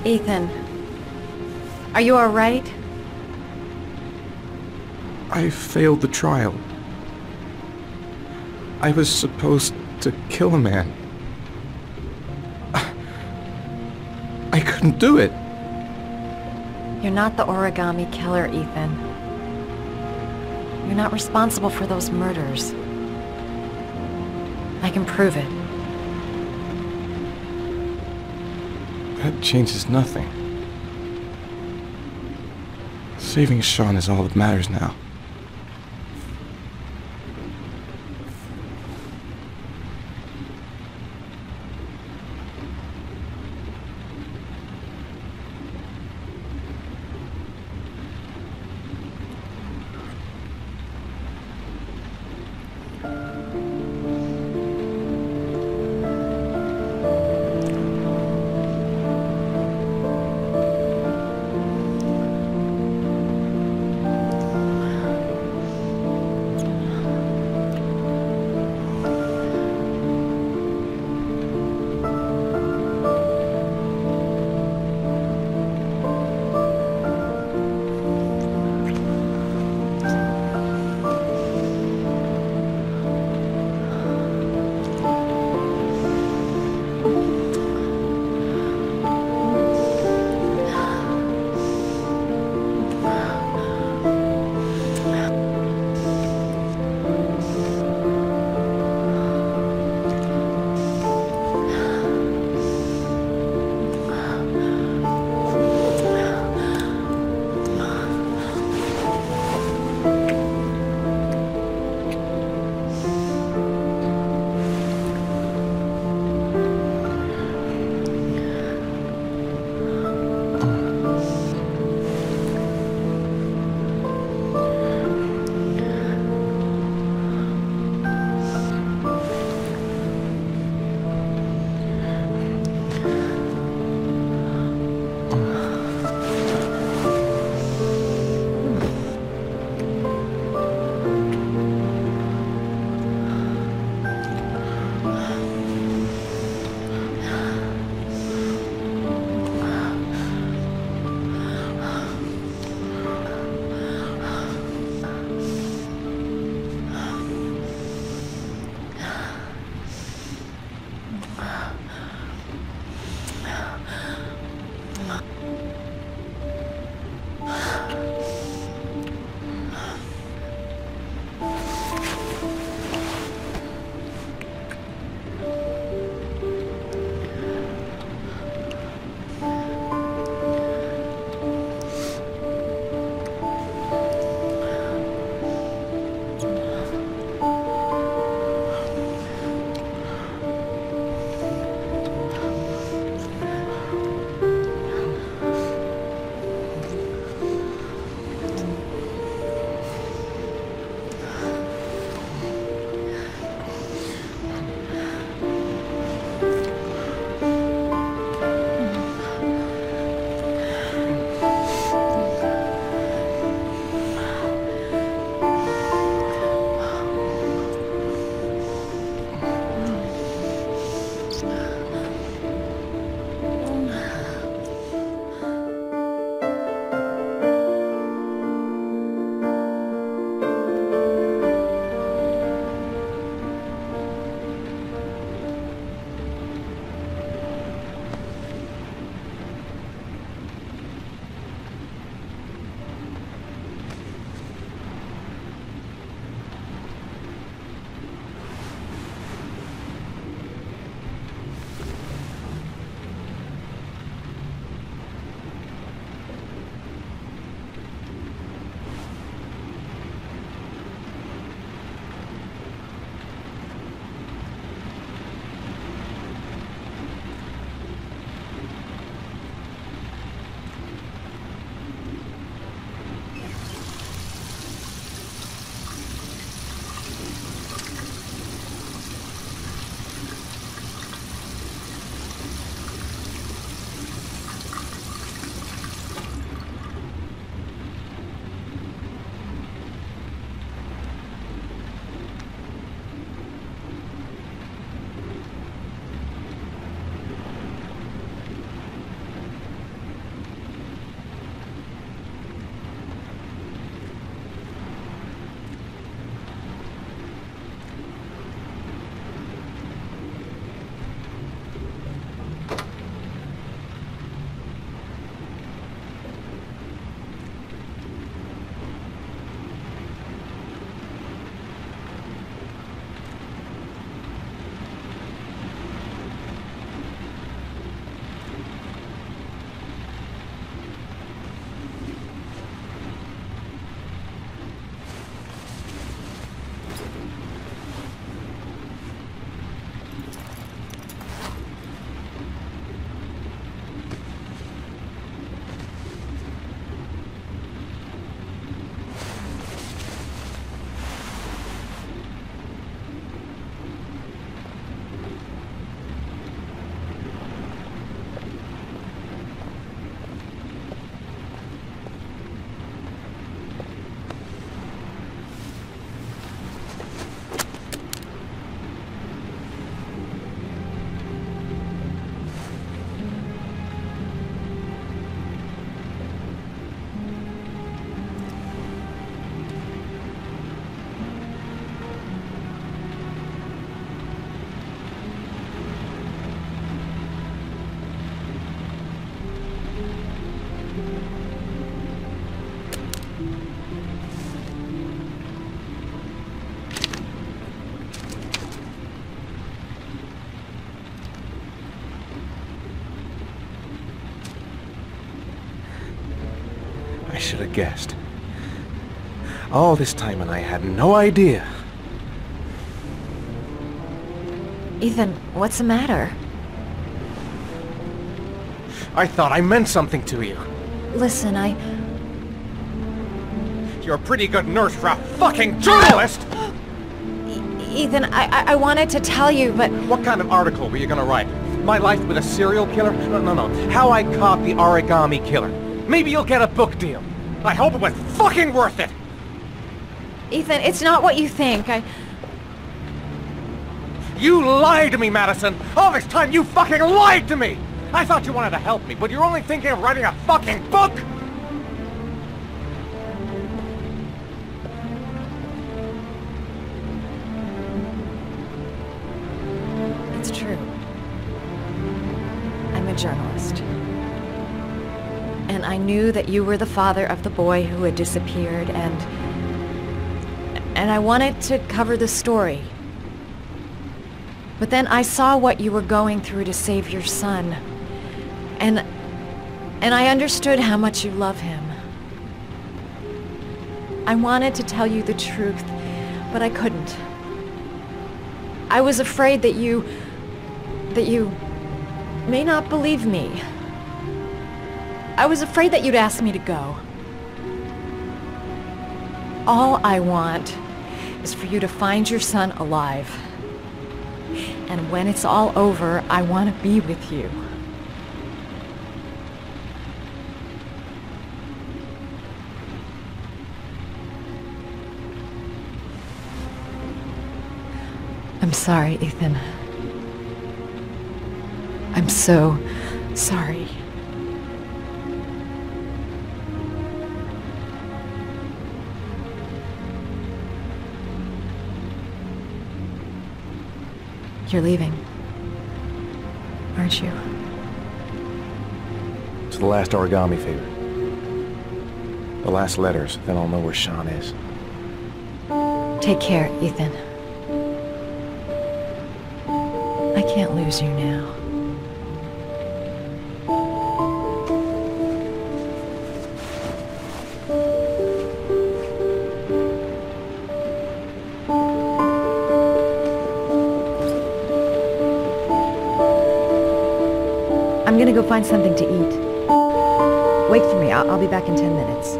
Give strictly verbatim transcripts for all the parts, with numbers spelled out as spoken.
Ethan, are you all right? I failed the trial. I was supposed to kill a man. I couldn't do it. You're not the Origami Killer, Ethan. You're not responsible for those murders. I can prove it. That changes nothing. Saving Sean is all that matters now. should have guessed. All this time and I had no idea. Ethan, what's the matter? I thought I meant something to you. Listen, I... You're a pretty good nurse for a fucking journalist! E- Ethan, I, I I wanted to tell you, but... What kind of article were you gonna write? My life with a serial killer? No, no, no. How I caught the Origami Killer. Maybe you'll get a book deal. I hope it was fucking worth it! Ethan, it's not what you think. I... You lied to me, Madison! All this time you fucking lied to me! I thought you wanted to help me, but you're only thinking of writing a fucking book! It's true. I'm a journalist. And I knew that you were the father of the boy who had disappeared, and... And I wanted to cover the story. But then I saw what you were going through to save your son. And... And I understood how much you love him. I wanted to tell you the truth, but I couldn't. I was afraid that you... that you may not believe me. I was afraid that you'd ask me to go. All I want is for you to find your son alive. And when it's all over, I want to be with you. I'm sorry, Ethan. I'm so sorry. You're leaving, aren't you? It's the last origami favor. The last letters, then I'll know where Sean is. Take care, Ethan. I can't lose you now. I'm gonna go find something to eat. Wait for me. I'll, I'll be back in ten minutes.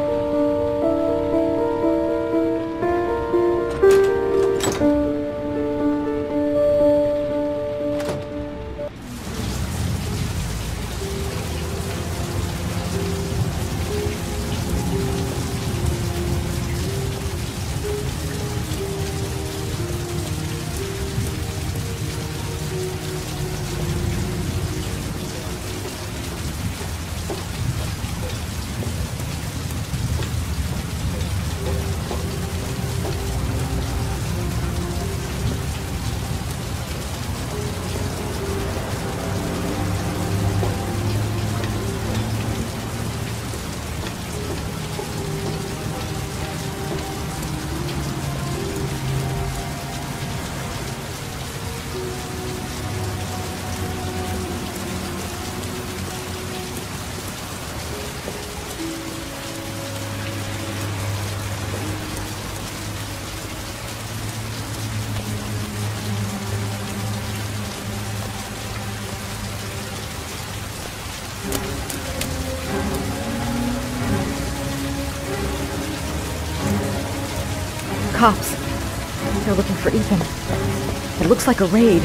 Cops. They're looking for Ethan. It looks like a raid.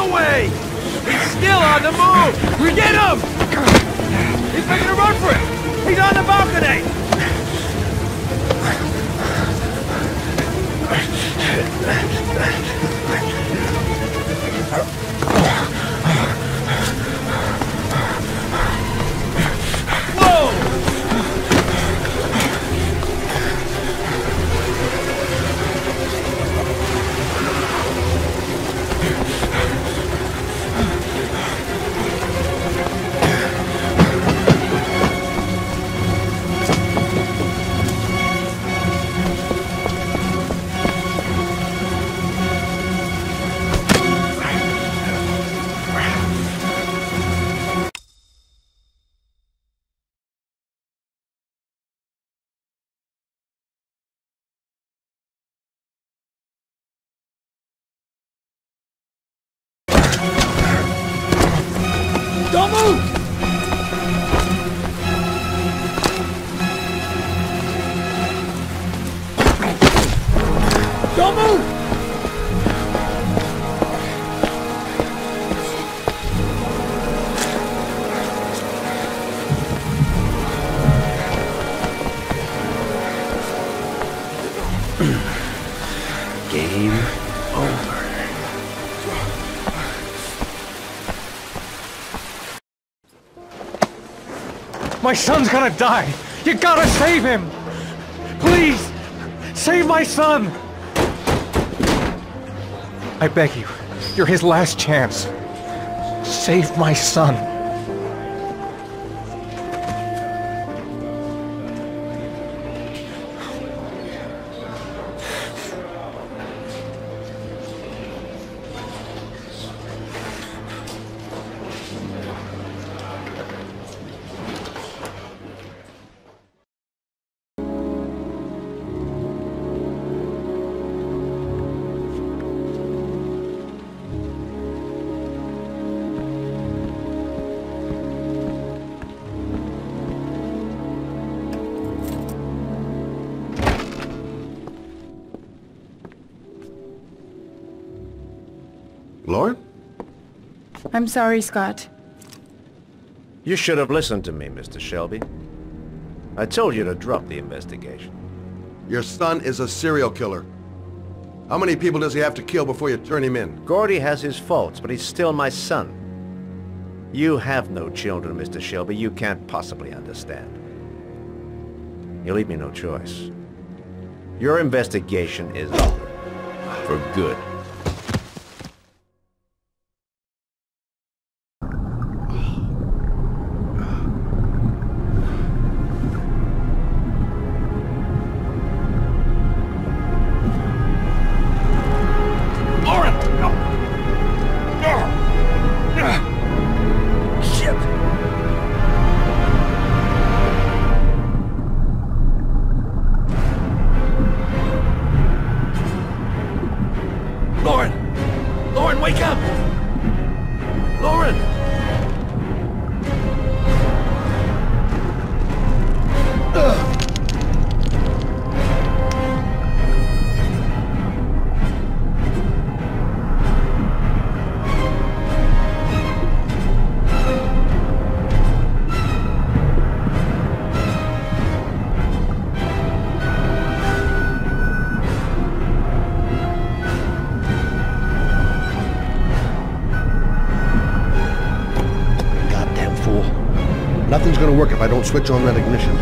the way! He's still on the move! We get him! He's making a run for it! He's on the balcony! Don't move! Don't move! Game over. My son's gonna die! You gotta save him! Please! Save my son! I beg you, you're his last chance. Save my son. Lauren? I'm sorry, Scott. You should have listened to me, Mister Shelby. I told you to drop the investigation. Your son is a serial killer. How many people does he have to kill before you turn him in? Gordy has his faults, but he's still my son. You have no children, Mister Shelby. You can't possibly understand. You leave me no choice. Your investigation is over. For good. Nothing's gonna work if I don't switch on that ignition.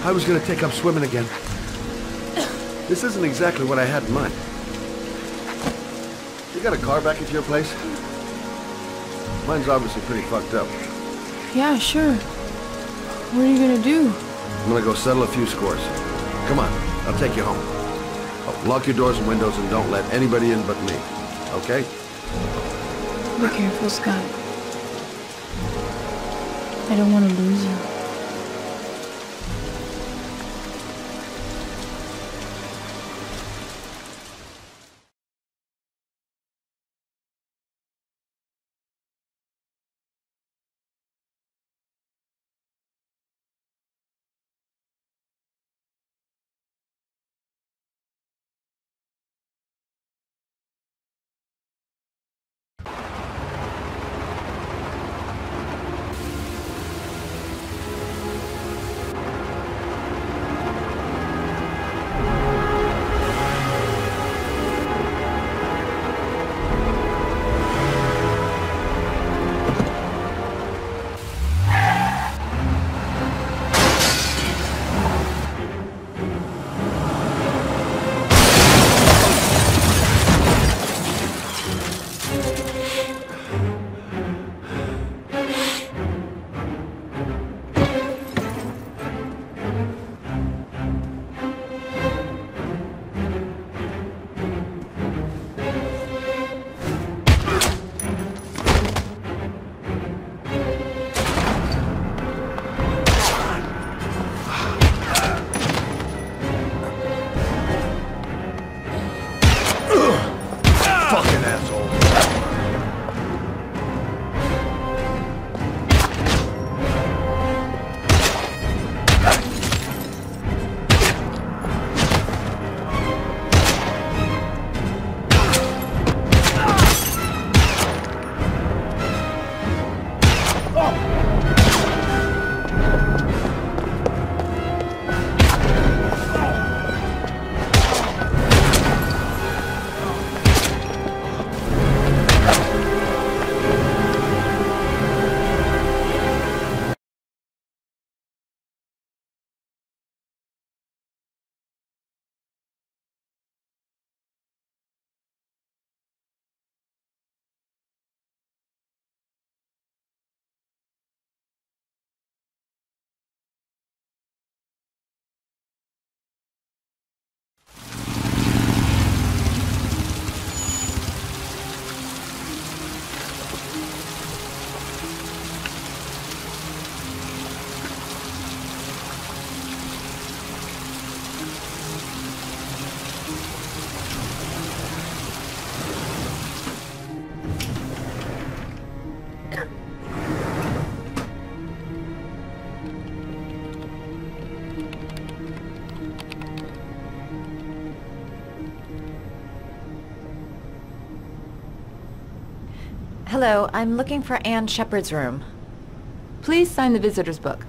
I was gonna take up swimming again. This isn't exactly what I had in mind. You got a car back at your place? Mine's obviously pretty fucked up. Yeah, sure. What are you gonna do? I'm gonna go settle a few scores. Come on, I'll take you home. Oh, lock your doors and windows and don't let anybody in but me. Okay? Be careful, Scott. I don't want to lose you. Hello, I'm looking for Anne Shepard's room. Please sign the visitor's book.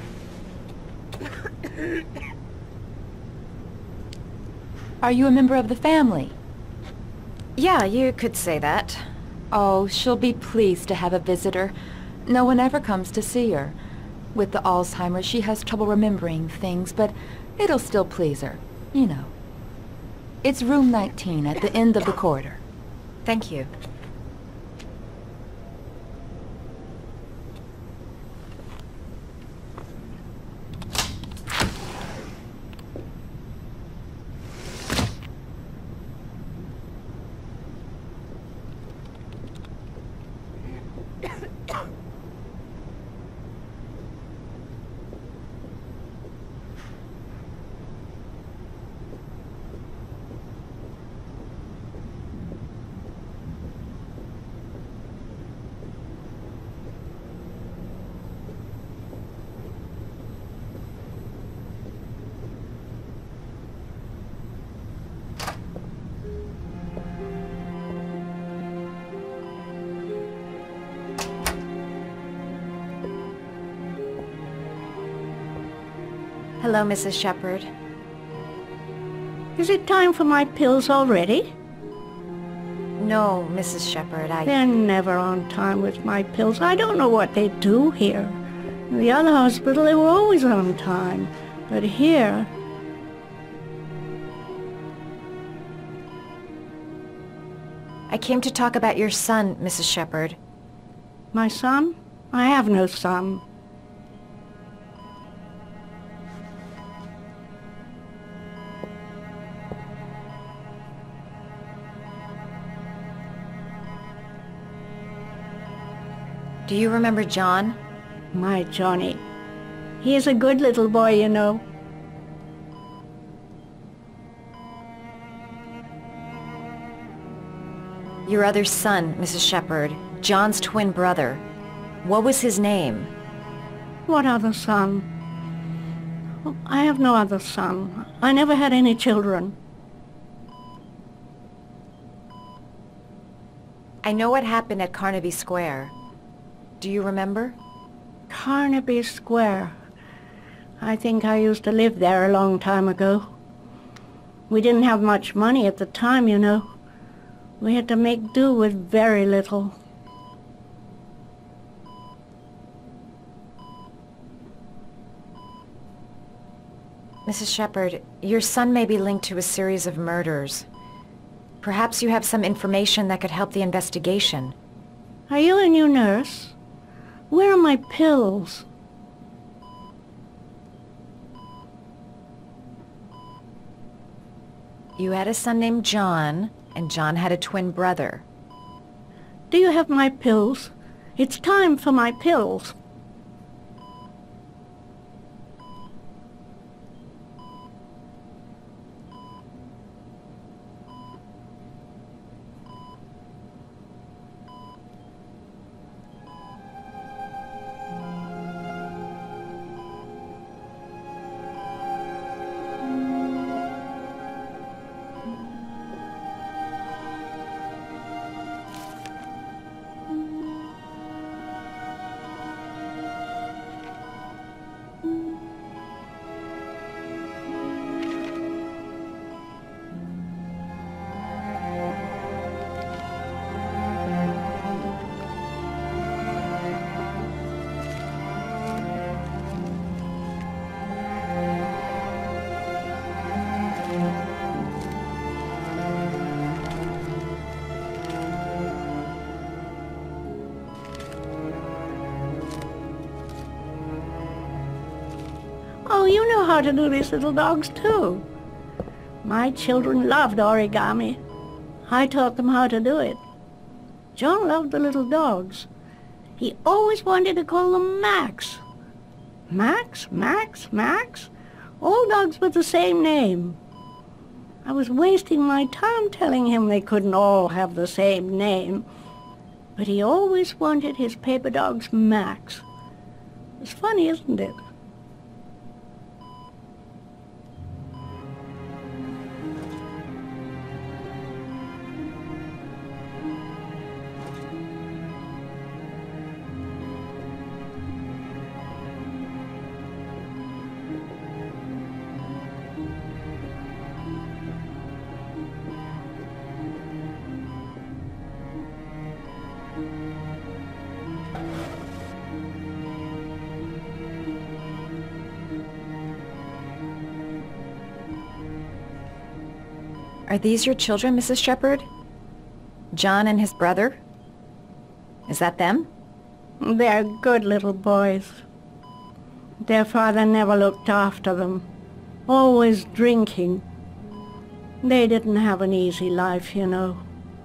Are you a member of the family? Yeah, you could say that. Oh, she'll be pleased to have a visitor. No one ever comes to see her. With the Alzheimer's, she has trouble remembering things, but it'll still please her, you know. It's room nineteen at the end of the corridor. Thank you. Hello, Missus Shepard. Is it time for my pills already? No, Missus Shepard, I... They're never on time with my pills. I don't know what they do here. In the other hospital, they were always on time. But here, I came to talk about your son, Missus Shepherd. my son? I have no son. Do you remember John? My Johnny. He is a good little boy, you know. Your other son, Missus Shepherd. John's twin brother. What was his name? What other son? Oh, I have no other son. I never had any children. I know what happened at Carnaby Square. Do you remember? Carnaby Square. I think I used to live there a long time ago. We didn't have much money at the time, you know. We had to make do with very little. Missus Shepherd, your son may be linked to a series of murders. Perhaps you have some information that could help the investigation. Are you a new nurse? Where are my pills? You had a son named John, and John had a twin brother. Do you have my pills? It's time for my pills. Oh, you know how to do these little dogs, too. My children loved origami. I taught them how to do it. John loved the little dogs. He always wanted to call them Max. Max, Max, Max? All dogs with the same name. I was wasting my time telling him they couldn't all have the same name. But he always wanted his paper dogs Max. It's funny, isn't it? Are these your children, Missus Shepherd? John and his brother? Is that them? They're good little boys. Their father never looked after them. Always drinking. They didn't have an easy life, you know.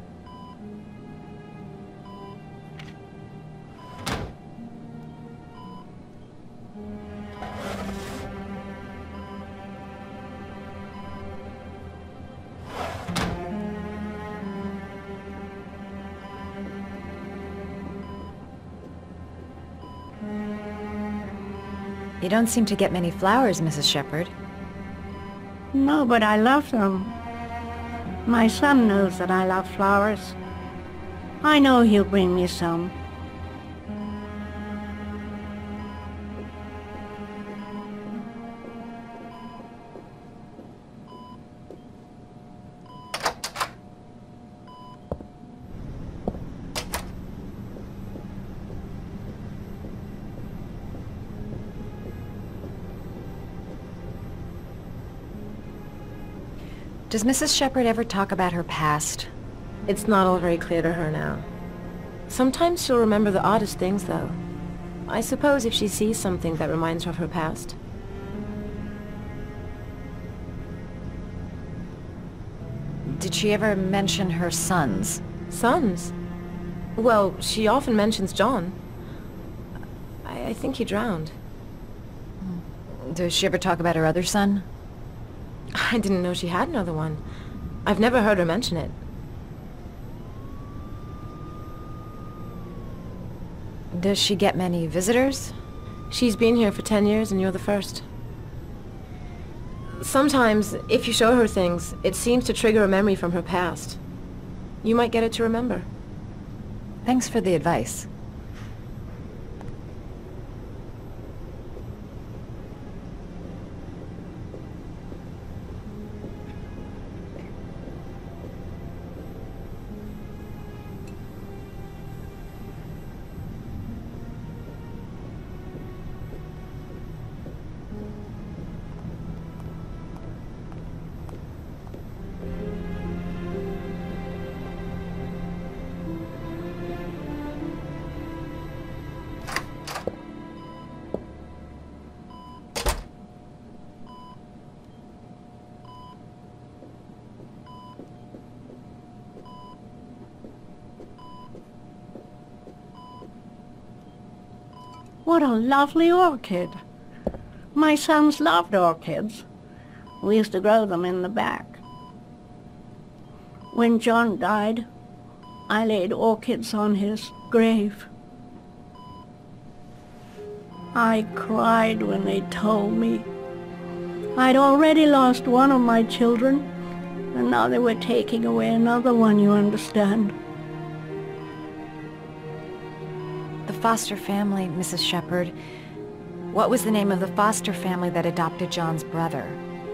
You don't seem to get many flowers, Missus Shepherd. No, but I love them. My son knows that I love flowers. I know he'll bring me some. Does Missus Shepherd ever talk about her past? It's not all very clear to her now. Sometimes she'll remember the oddest things, though. I suppose if she sees something that reminds her of her past. Did she ever mention her sons? Sons? Well, she often mentions John. I, I think he drowned. Does she ever talk about her other son? I didn't know she had another one. I've never heard her mention it. Does she get many visitors? She's been here for ten years and you're the first. Sometimes, if you show her things, it seems to trigger a memory from her past. You might get it to remember. Thanks for the advice. What a lovely orchid. My sons loved orchids. We used to grow them in the back. When John died, I laid orchids on his grave. I cried when they told me I'd already lost one of my children, and now they were taking away another one, you understand. The foster family, Missus Shepherd. What was the name of the foster family that adopted John's brother?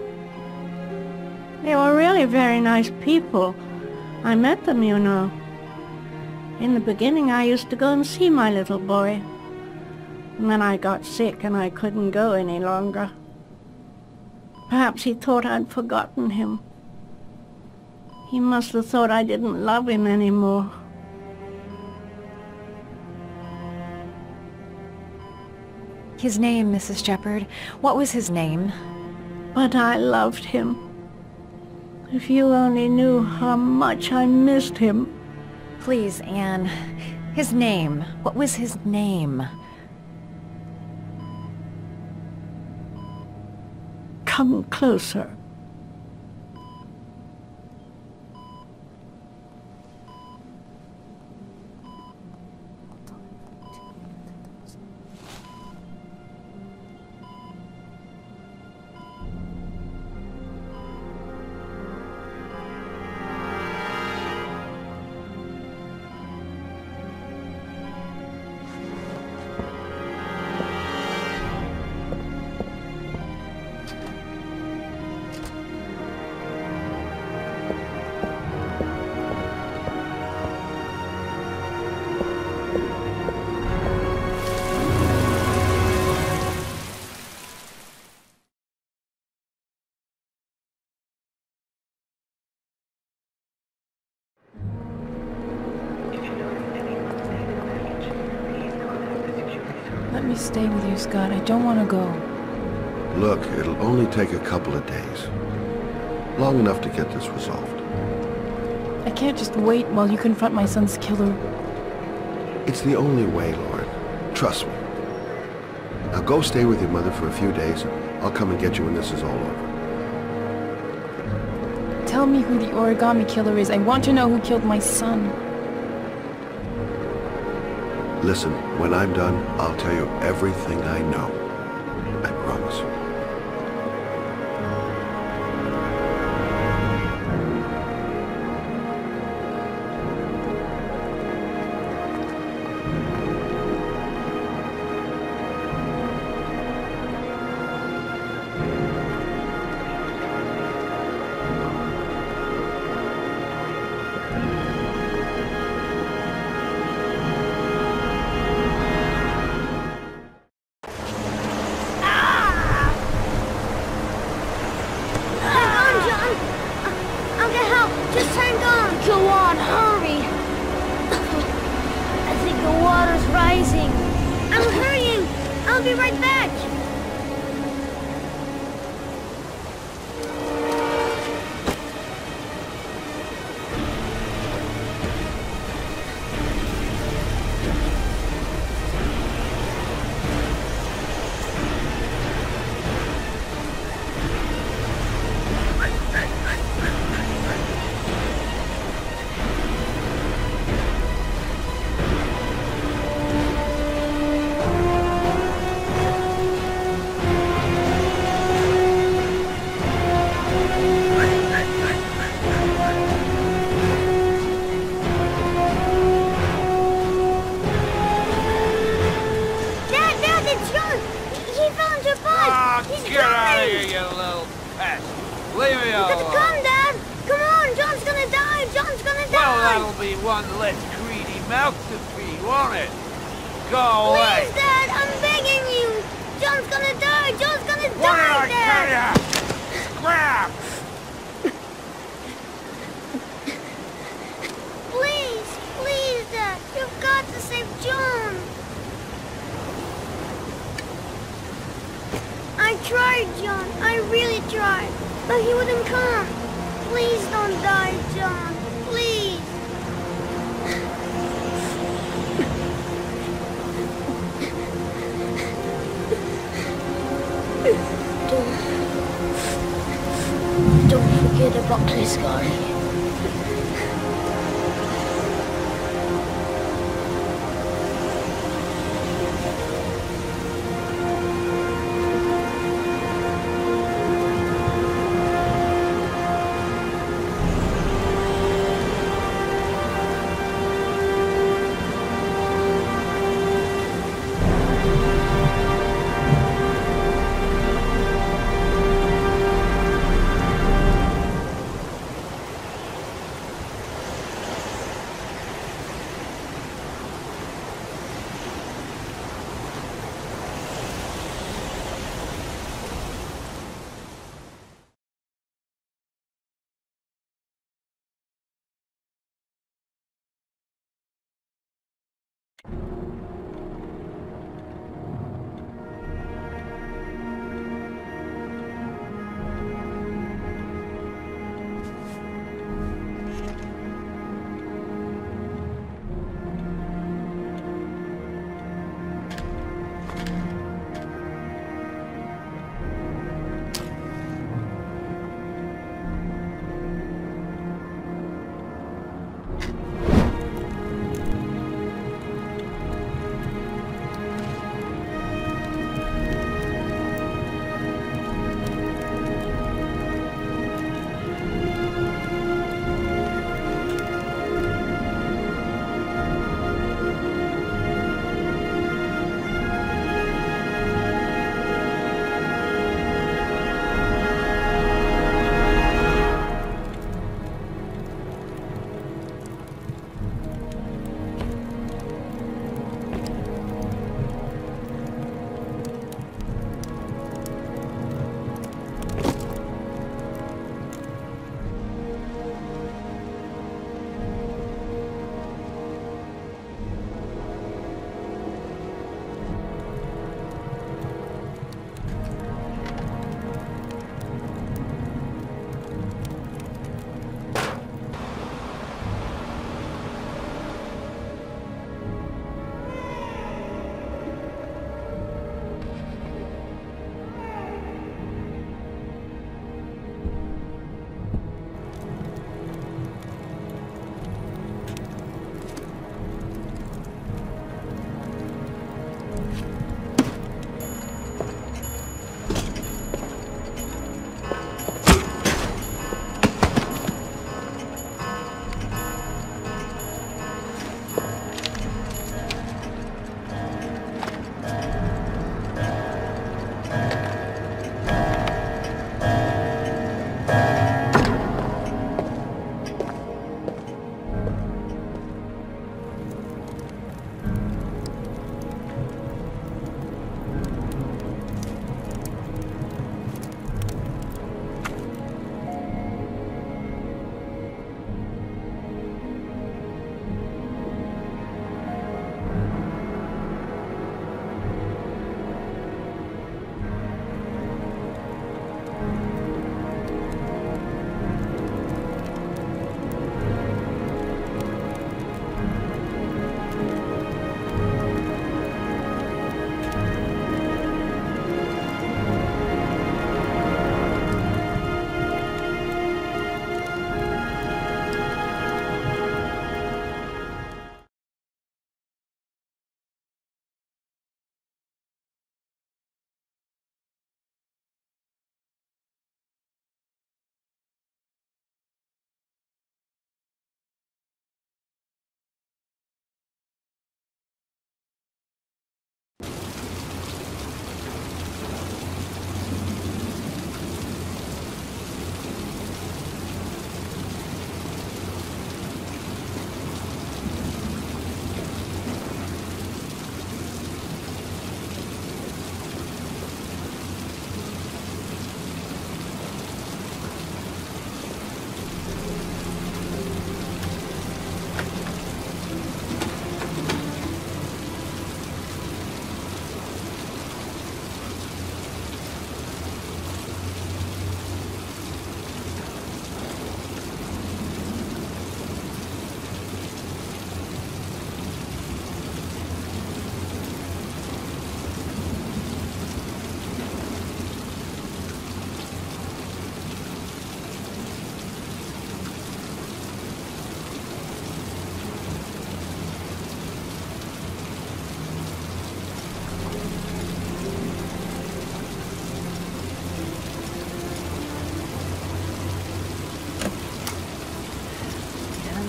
They were really very nice people. I met them, you know. In the beginning, I used to go and see my little boy. And then I got sick and I couldn't go any longer. Perhaps he thought I'd forgotten him. He must have thought I didn't love him anymore. His name, Missus Shepherd. What was his name? But I loved him. If you only knew how much I missed him. Please, Anne. His name. What was his name? Come closer. Let me stay with you, Scott. I don't want to go. Look, it'll only take a couple of days. Long enough to get this resolved. I can't just wait while you confront my son's killer. It's the only way, Lauren. Trust me. Now go stay with your mother for a few days, and I'll come and get you when this is all over. Tell me who the Origami Killer is. I want to know who killed my son. Listen, when I'm done, I'll tell you everything I know. I promise. Leave me You got to alone. come, Dad! Come on! John's gonna die! John's gonna die! Well, that'll be one less greedy mouth to feed, won't it? Go away! Please, Dad! I'm begging you! John's gonna die! John's gonna What die, did I Dad! tell ya? Scrap! Please! Please, Dad! You've got to save John! I tried, John. I really tried. But he wouldn't come. Please don't die, John. Please. Don't... Don't forget about this guy.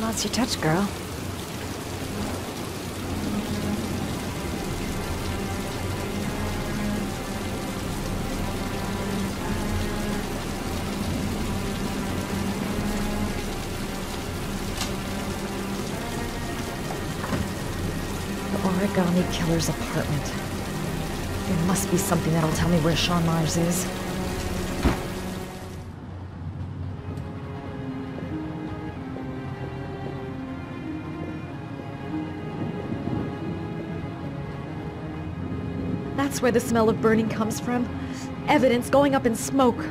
lost your touch, girl. Origami Killer's apartment. There must be something that'll tell me where Sean Mars is. That's where the smell of burning comes from. Evidence going up in smoke.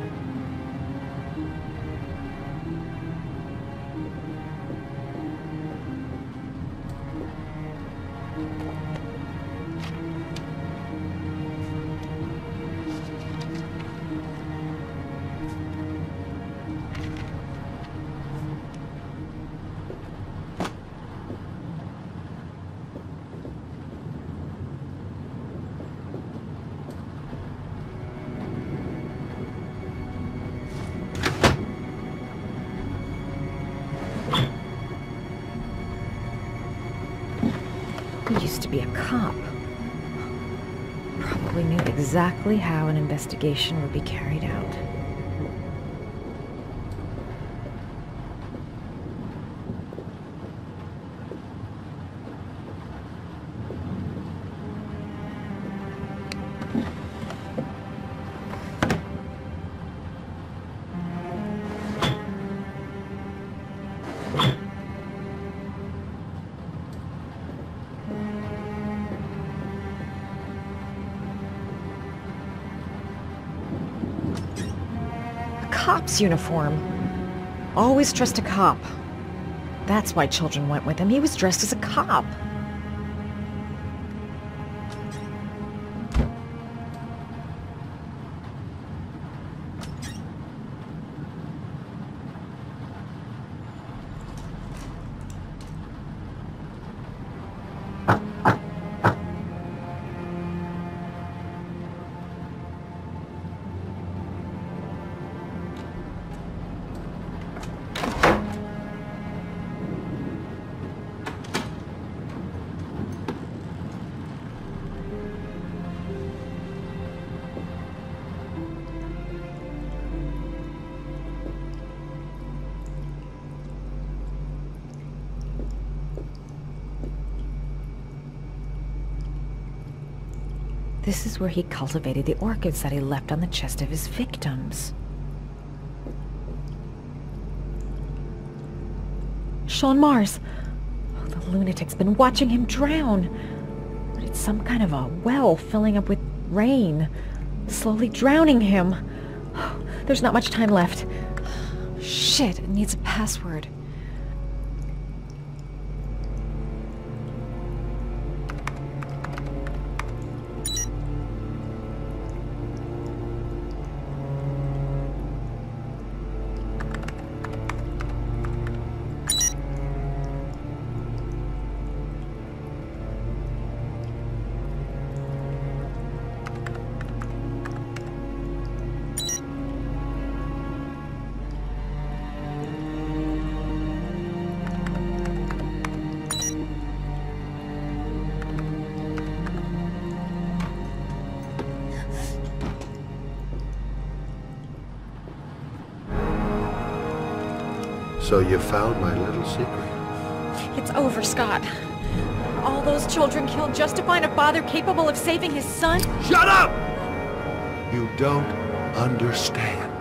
He used to be a cop. Probably knew exactly how an investigation would be carried out. Cop's uniform. Always trust a cop. That's why children went with him. He was dressed as a cop. This is where he cultivated the orchids that he left on the chest of his victims. Sean Mars! Oh, the lunatic's been watching him drown. But it's some kind of a well filling up with rain, slowly drowning him. Oh, there's not much time left. Shit, it needs a password. So you found my little secret. It's over, Scott. All those children killed just to find a father capable of saving his son? Shut up! You don't understand.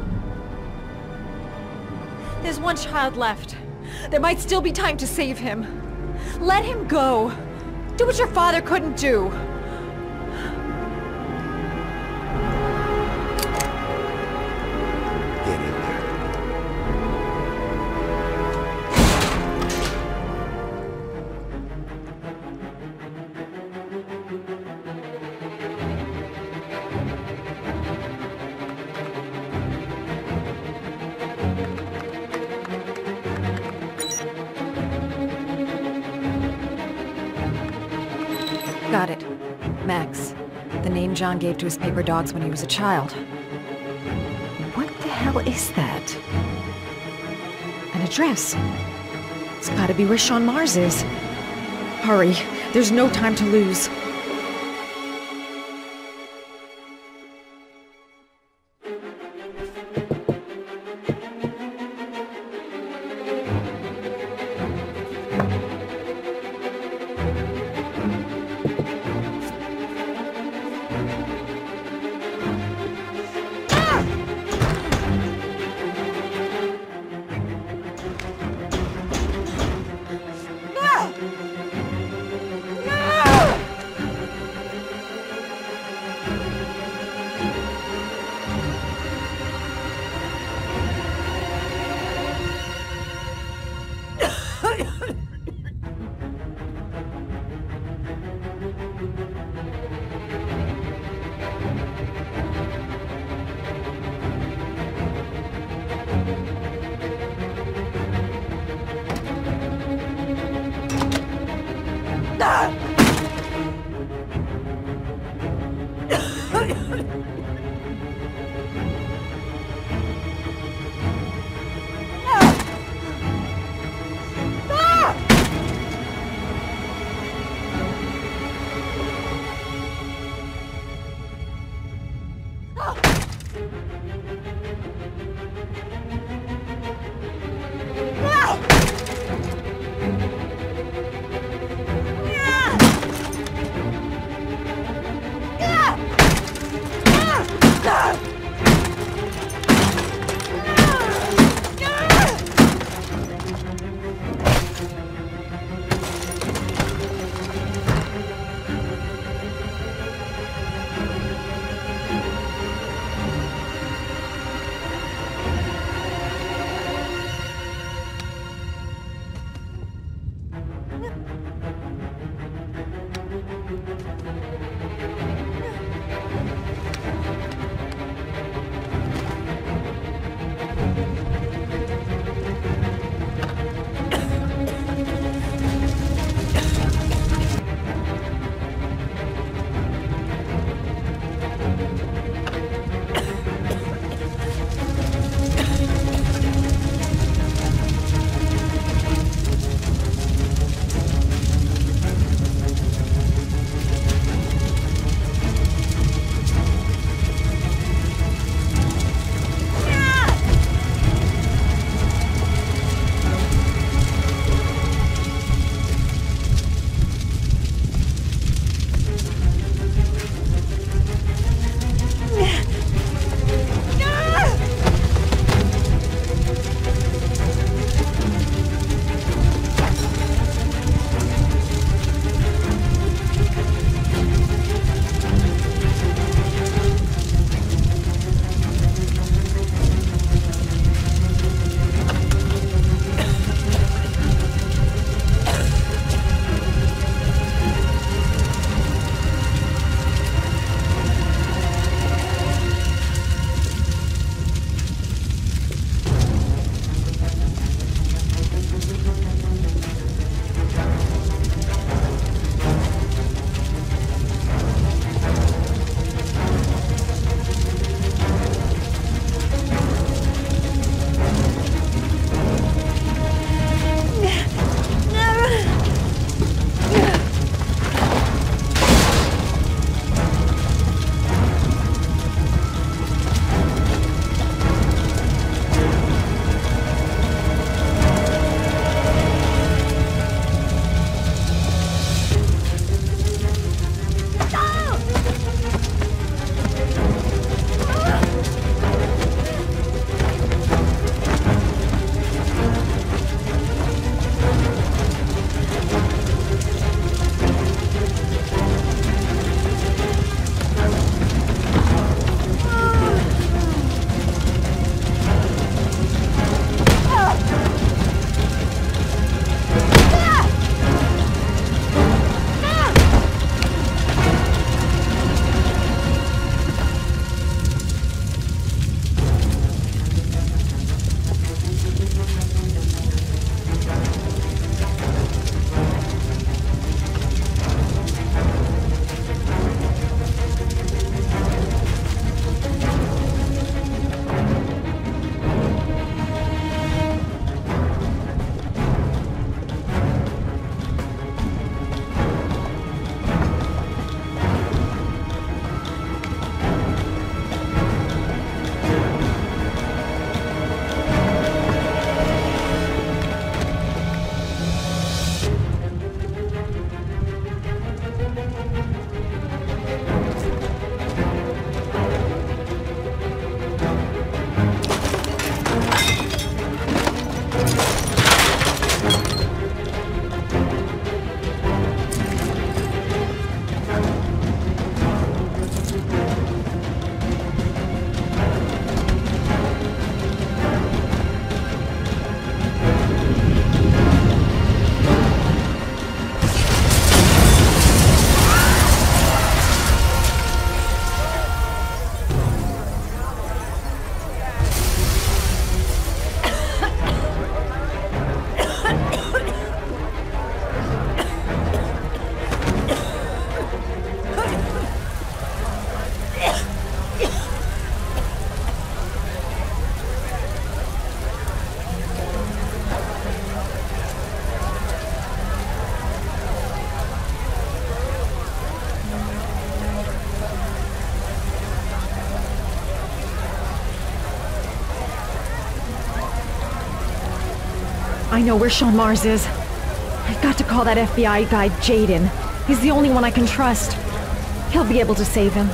There's one child left. There might still be time to save him. Let him go. Do what your father couldn't do. Get in there. Got it. Max. The name John gave to his paper dogs when he was a child. What the hell is that? An address. It's gotta be where Sean Mars is. Hurry, there's no time to lose. I know where Sean Mars is. I've got to call that F B I guy, Jayden. He's the only one I can trust. He'll be able to save him.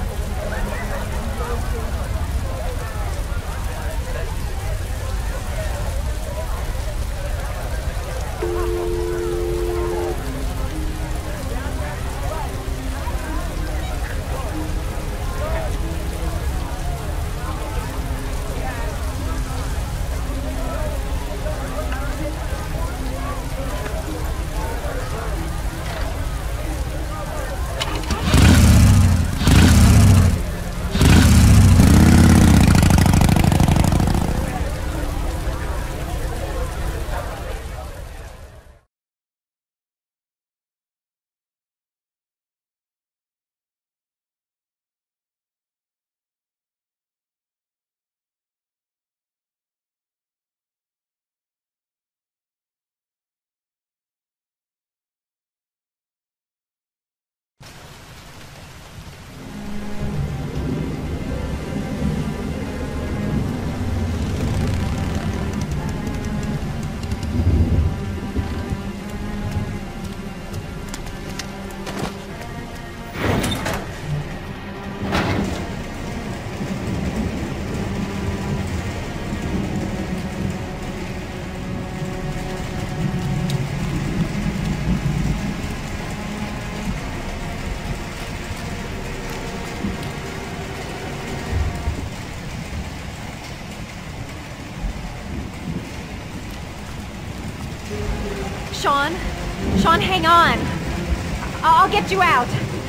Sean? Sean, hang on. I I'll get you out.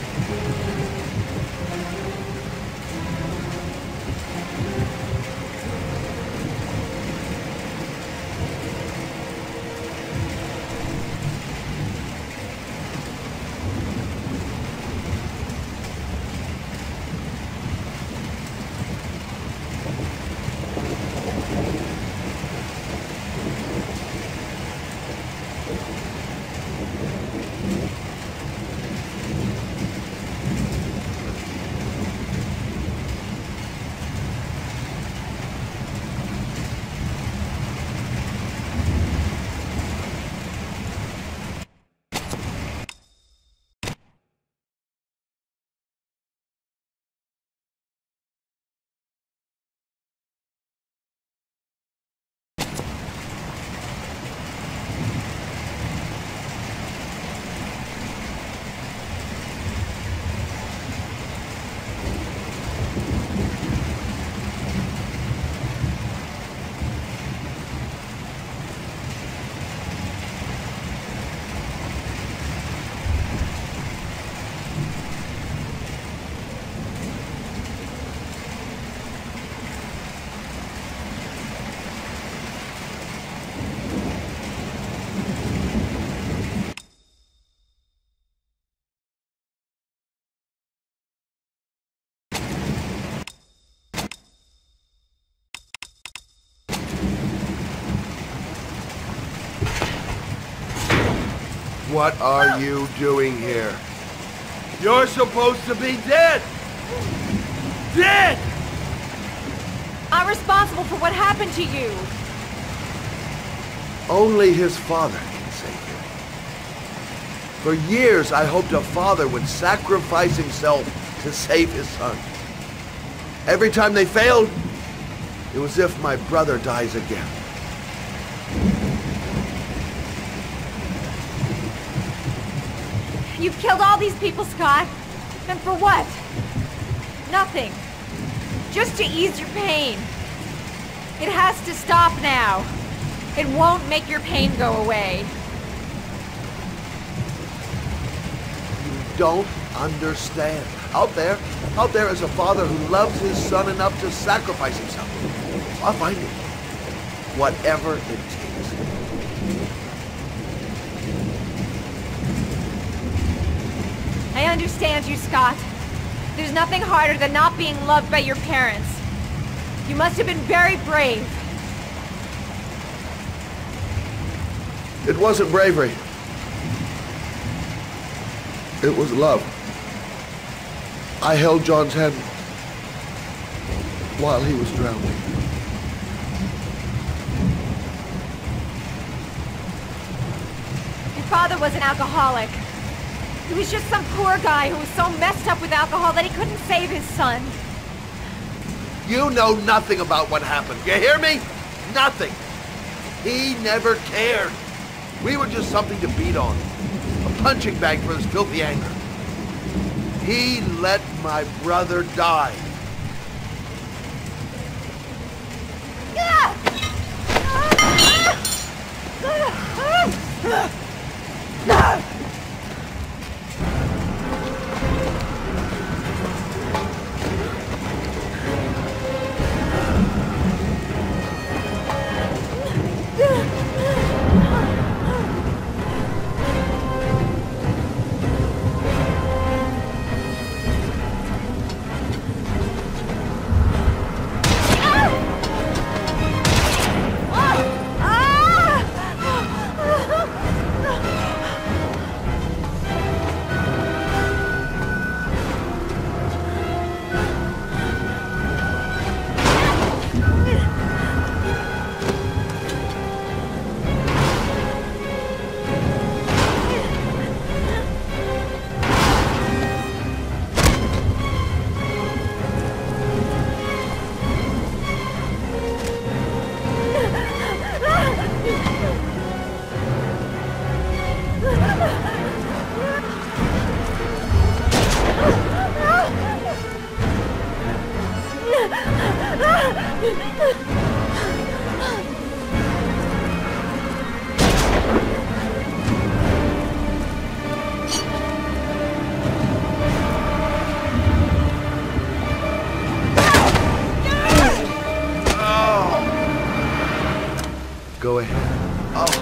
What are you doing here? You're supposed to be dead! Dead! I'm responsible for what happened to you. Only his father can save him. For years, I hoped a father would sacrifice himself to save his son. Every time they failed, it was as if my brother dies again. You've killed all these people, Scott. And for what? Nothing. Just to ease your pain. It has to stop now. It won't make your pain go away. You don't understand. Out there, out there is a father who loves his son enough to sacrifice himself. I'll find him. Whatever it takes. I understand you, Scott. There's nothing harder than not being loved by your parents. You must have been very brave. It wasn't bravery. It was love. I held John's hand while he was drowning. father was an alcoholic. He was just some poor guy who was so messed up with alcohol that he couldn't save his son. You know nothing about what happened. You hear me? Nothing. He never cared. We were just something to beat on. A punching bag for his filthy anger. He let my brother die. Go ahead. Oh.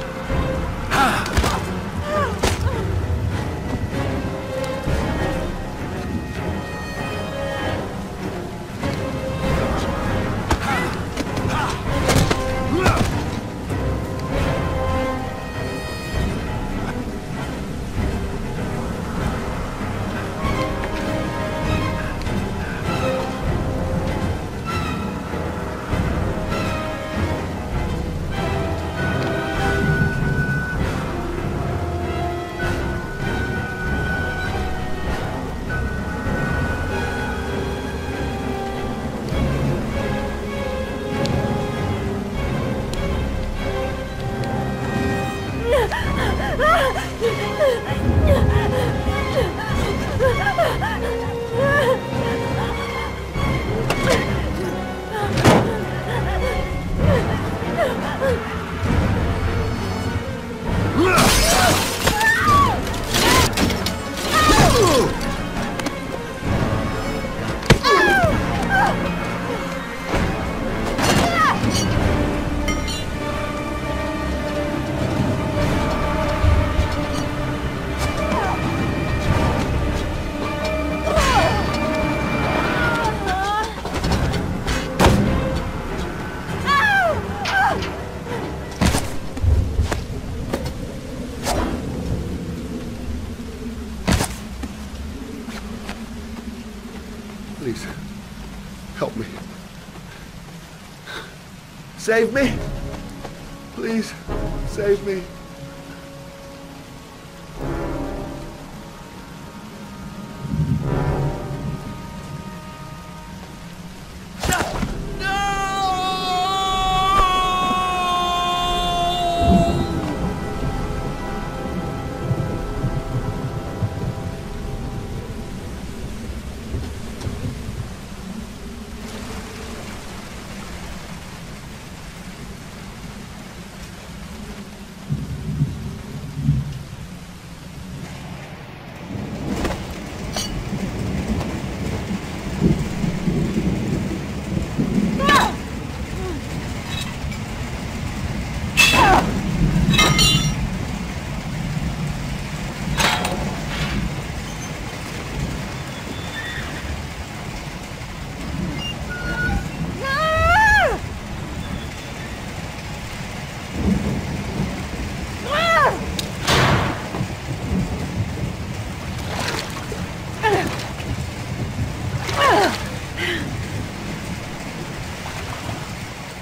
Please, help me. Save me. Please, save me.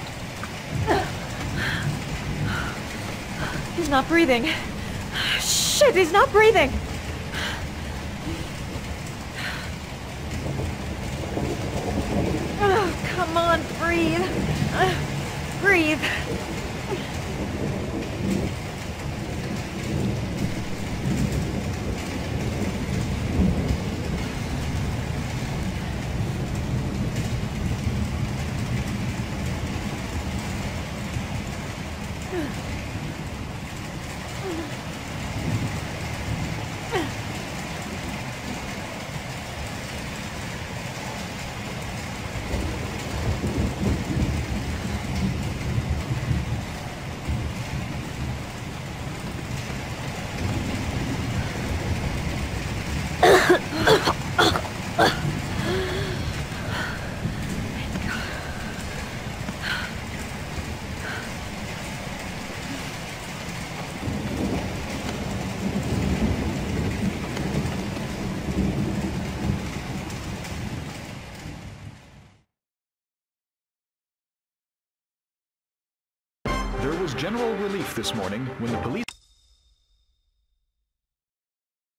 He's not breathing. Shh. Shit, he's not breathing! Oh, come on, breathe. Uh, breathe. There was general relief this morning when the police